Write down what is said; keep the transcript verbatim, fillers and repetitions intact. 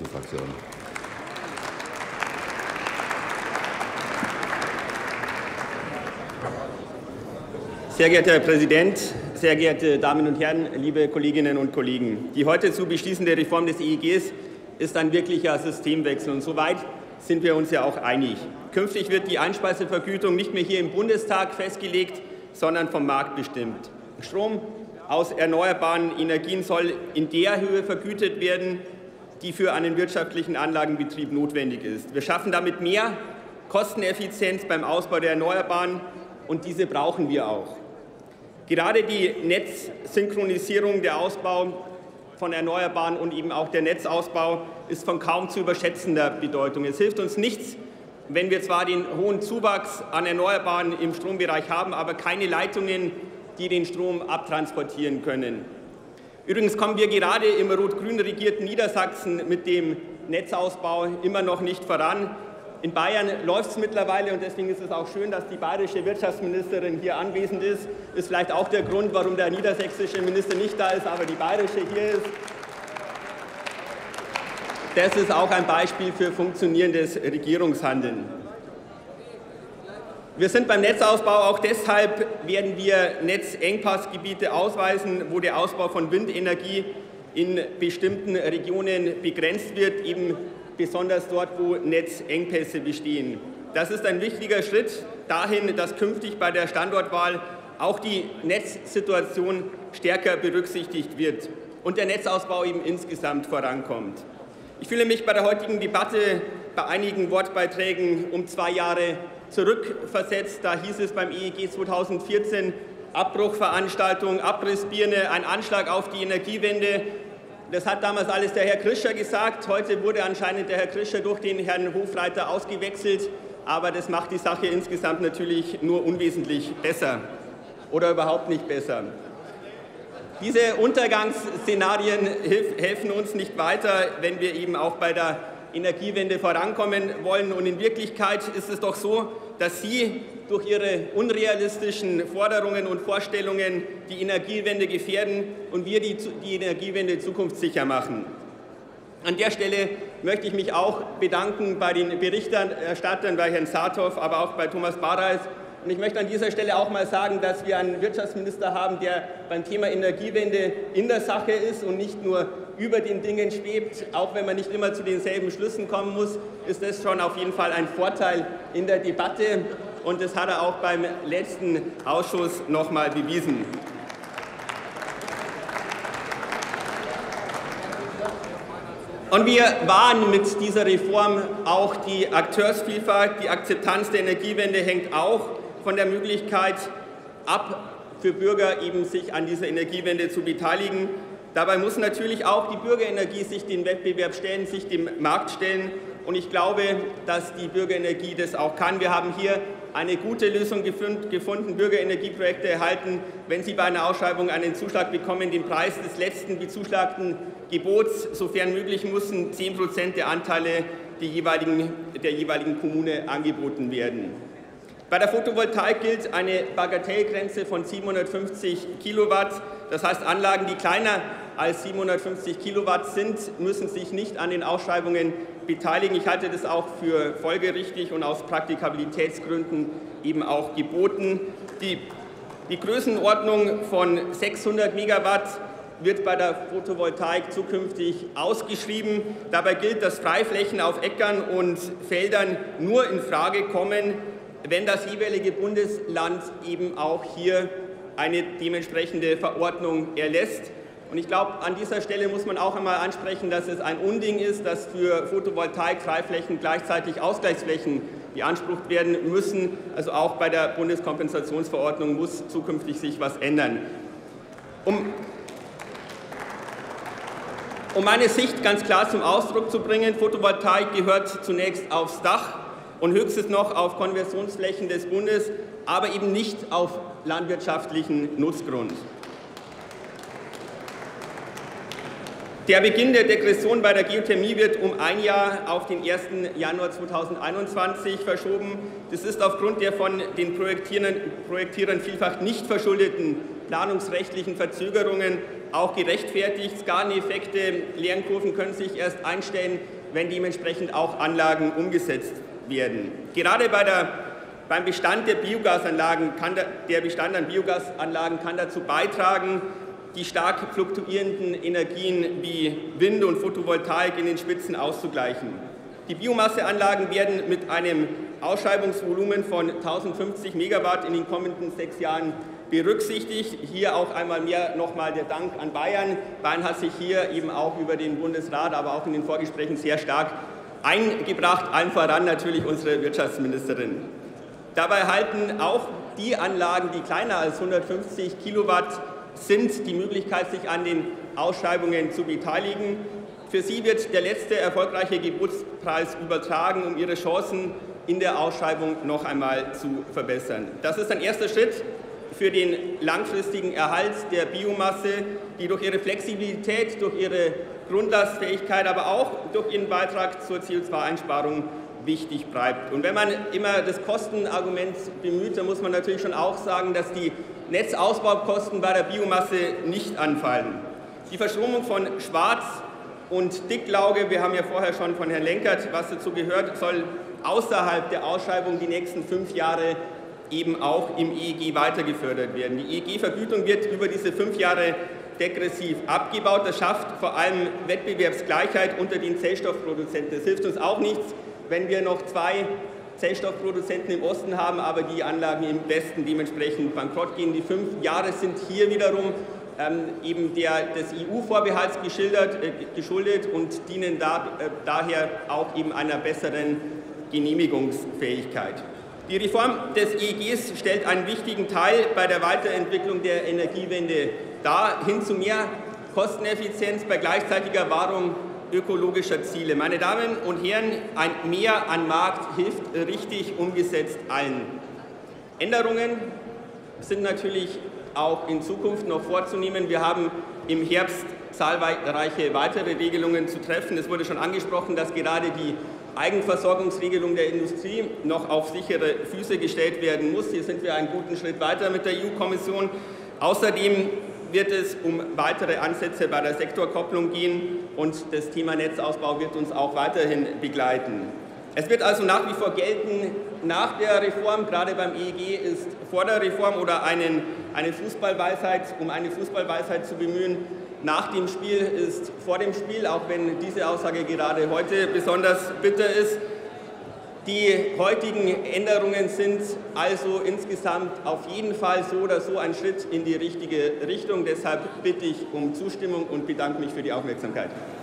Fraktion. Sehr geehrter Herr Präsident, sehr geehrte Damen und Herren, liebe Kolleginnen und Kollegen! Die heute zu beschließende Reform des E E Gs ist ein wirklicher Systemwechsel, und soweit sind wir uns ja auch einig. Künftig wird die Einspeisevergütung nicht mehr hier im Bundestag festgelegt, sondern vom Markt bestimmt. Strom aus erneuerbaren Energien soll in der Höhe vergütet werden, die für einen wirtschaftlichen Anlagenbetrieb notwendig ist. Wir schaffen damit mehr Kosteneffizienz beim Ausbau der Erneuerbaren, und diese brauchen wir auch. Gerade die Netzsynchronisierung, der Ausbau von Erneuerbaren und eben auch der Netzausbau ist von kaum zu überschätzender Bedeutung. Es hilft uns nichts, wenn wir zwar den hohen Zuwachs an Erneuerbaren im Strombereich haben, aber keine Leitungen, die den Strom abtransportieren können. Übrigens kommen wir gerade im rot-grün regierten Niedersachsen mit dem Netzausbau immer noch nicht voran. In Bayern läuft es mittlerweile, und deswegen ist es auch schön, dass die bayerische Wirtschaftsministerin hier anwesend ist. Ist vielleicht auch der Grund, warum der niedersächsische Minister nicht da ist, aber die bayerische hier ist. Das ist auch ein Beispiel für funktionierendes Regierungshandeln. Wir sind beim Netzausbau auch deshalb, werden wir Netzengpassgebiete ausweisen, wo der Ausbau von Windenergie in bestimmten Regionen begrenzt wird, eben besonders dort, wo Netzengpässe bestehen. Das ist ein wichtiger Schritt dahin, dass künftig bei der Standortwahl auch die Netzsituation stärker berücksichtigt wird und der Netzausbau eben insgesamt vorankommt. Ich fühle mich bei der heutigen Debatte bei einigen Wortbeiträgen um zwei Jahre zurückversetzt. Da hieß es beim E E G zweitausendvierzehn, Abbruchveranstaltung, Abrissbirne, ein Anschlag auf die Energiewende. Das hat damals alles der Herr Krischer gesagt. Heute wurde anscheinend der Herr Krischer durch den Herrn Hofreiter ausgewechselt. Aber das macht die Sache insgesamt natürlich nur unwesentlich besser oder überhaupt nicht besser. Diese Untergangsszenarien helfen uns nicht weiter, wenn wir eben auch bei der Energiewende vorankommen wollen. Und in Wirklichkeit ist es doch so, dass Sie durch Ihre unrealistischen Forderungen und Vorstellungen die Energiewende gefährden und wir die, die Energiewende zukunftssicher machen. An der Stelle möchte ich mich auch bedanken bei den Berichterstattern, bei Herrn Saathoff, aber auch bei Thomas Bareis. Und ich möchte an dieser Stelle auch mal sagen, dass wir einen Wirtschaftsminister haben, der beim Thema Energiewende in der Sache ist und nicht nur über den Dingen schwebt. Auch wenn man nicht immer zu denselben Schlüssen kommen muss, ist das schon auf jeden Fall ein Vorteil in der Debatte. Und das hat er auch beim letzten Ausschuss noch mal bewiesen. Und wir wahren mit dieser Reform auch die Akteursvielfalt. Die Akzeptanz der Energiewende hängt auch von der Möglichkeit ab, für Bürger eben sich an dieser Energiewende zu beteiligen. Dabei muss natürlich auch die Bürgerenergie sich den Wettbewerb stellen, sich dem Markt stellen. Und ich glaube, dass die Bürgerenergie das auch kann. Wir haben hier eine gute Lösung gefunden, Bürgerenergieprojekte erhalten, wenn sie bei einer Ausschreibung einen Zuschlag bekommen, den Preis des letzten bezuschlagten Gebots, sofern möglich, müssen zehn Prozent der Anteile der jeweiligen, der jeweiligen Kommune angeboten werden. Bei der Photovoltaik gilt eine Bagatellgrenze von siebenhundertfünfzig Kilowatt. Das heißt, Anlagen, die kleiner als siebenhundertfünfzig Kilowatt sind, müssen sich nicht an den Ausschreibungen beteiligen. Ich halte das auch für folgerichtig und aus Praktikabilitätsgründen eben auch geboten. Die, die Größenordnung von sechshundert Megawatt wird bei der Photovoltaik zukünftig ausgeschrieben. Dabei gilt, dass Freiflächen auf Äckern und Feldern nur in Frage kommen, wenn das jeweilige Bundesland eben auch hier eine dementsprechende Verordnung erlässt. Und ich glaube, an dieser Stelle muss man auch einmal ansprechen, dass es ein Unding ist, dass für Photovoltaik-Freiflächen gleichzeitig Ausgleichsflächen beansprucht werden müssen. Also auch bei der Bundeskompensationsverordnung muss zukünftig sich was ändern. Um, um meine Sicht ganz klar zum Ausdruck zu bringen, Photovoltaik gehört zunächst aufs Dach und höchstens noch auf Konversionsflächen des Bundes, aber eben nicht auf landwirtschaftlichen Nutzgrund. Der Beginn der Degression bei der Geothermie wird um ein Jahr auf den ersten Januar zweitausendeinundzwanzig verschoben. Das ist aufgrund der von den Projektierern, Projektierern vielfach nicht verschuldeten planungsrechtlichen Verzögerungen auch gerechtfertigt. Skaleneffekte, Lernkurven können sich erst einstellen, wenn dementsprechend auch Anlagen umgesetzt werden. Gerade bei der, beim Bestand der Biogasanlagen kann der, der Bestand an Biogasanlagen kann dazu beitragen, die stark fluktuierenden Energien wie Wind und Photovoltaik in den Spitzen auszugleichen. Die Biomasseanlagen werden mit einem Ausschreibungsvolumen von tausendfünfzig Megawatt in den kommenden sechs Jahren berücksichtigt. Hier auch einmal mehr nochmal der Dank an Bayern. Bayern hat sich hier eben auch über den Bundesrat, aber auch in den Vorgesprächen sehr stark eingebracht, allen voran natürlich unsere Wirtschaftsministerin. Dabei halten auch die Anlagen, die kleiner als hundertfünfzig Kilowatt sind, die Möglichkeit, sich an den Ausschreibungen zu beteiligen. Für sie wird der letzte erfolgreiche Gebotspreis übertragen, um ihre Chancen in der Ausschreibung noch einmal zu verbessern. Das ist ein erster Schritt für den langfristigen Erhalt der Biomasse, die durch ihre Flexibilität, durch ihre Grundlastfähigkeit, aber auch durch ihren Beitrag zur C O zwei Einsparung wichtig bleibt. Und wenn man immer das Kostenargument bemüht, dann muss man natürlich schon auch sagen, dass die Netzausbaukosten bei der Biomasse nicht anfallen. Die Verschromung von Schwarz- und Dicklauge, wir haben ja vorher schon von Herrn Lenkert was dazu gehört, soll außerhalb der Ausschreibung die nächsten fünf Jahre eben auch im E E G weitergefördert werden. Die E E G-Vergütung wird über diese fünf Jahre degressiv abgebaut. Das schafft vor allem Wettbewerbsgleichheit unter den Zellstoffproduzenten. Es hilft uns auch nichts, wenn wir noch zwei Zellstoffproduzenten im Osten haben, aber die Anlagen im Westen dementsprechend bankrott gehen. Die fünf Jahre sind hier wiederum ähm, eben der, des E U-Vorbehalts äh, geschuldet und dienen da, äh, daher auch eben einer besseren Genehmigungsfähigkeit. Die Reform des E E Gs stellt einen wichtigen Teil bei der Weiterentwicklung der Energiewende dar, hin zu mehr Kosteneffizienz bei gleichzeitiger Wahrung ökologischer Ziele. Meine Damen und Herren, ein Mehr an Markt hilft richtig umgesetzt allen. Änderungen sind natürlich auch in Zukunft noch vorzunehmen. Wir haben im Herbst zahlreiche weitere Regelungen zu treffen. Es wurde schon angesprochen, dass gerade die Eigenversorgungsregelung der Industrie noch auf sichere Füße gestellt werden muss. Hier sind wir einen guten Schritt weiter mit der E U-Kommission. Außerdem wird es um weitere Ansätze bei der Sektorkopplung gehen und das Thema Netzausbau wird uns auch weiterhin begleiten. Es wird also nach wie vor gelten, nach der Reform, gerade beim E E G ist vor der Reform oder einen, eine Fußballweisheit, um eine Fußballweisheit zu bemühen, nach dem Spiel ist vor dem Spiel, auch wenn diese Aussage gerade heute besonders bitter ist. Die heutigen Änderungen sind also insgesamt auf jeden Fall so oder so ein Schritt in die richtige Richtung. Deshalb bitte ich um Zustimmung und bedanke mich für die Aufmerksamkeit.